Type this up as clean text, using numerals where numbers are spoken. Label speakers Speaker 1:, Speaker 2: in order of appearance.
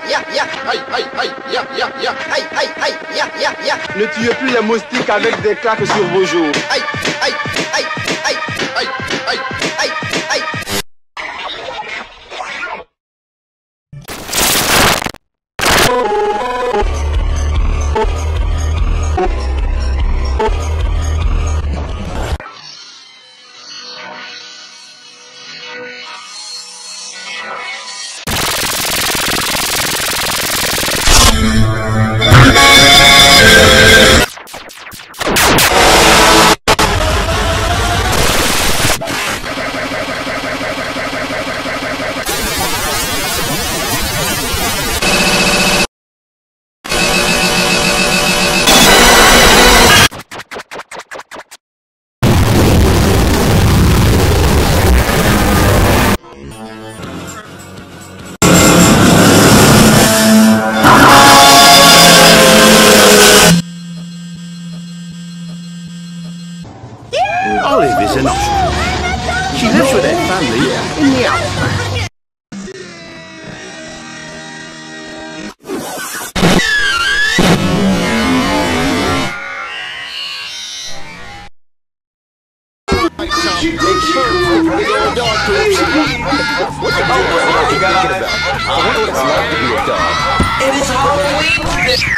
Speaker 1: Ne tuez plus les moustiques avec des claques sur vos joues.
Speaker 2: Olive is an ostrich. She lives with her family in the outback.
Speaker 3: It is Halloween!